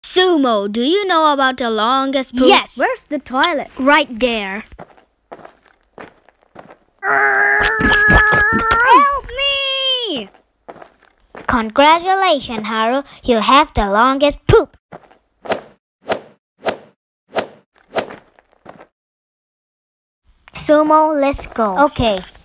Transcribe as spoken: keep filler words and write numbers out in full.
Sumo, do you know about the longest poop? Yes. Where's the toilet? Right there. Help me! Congratulations, Haru. You have the longest poop. Sumo, let's go. Okay.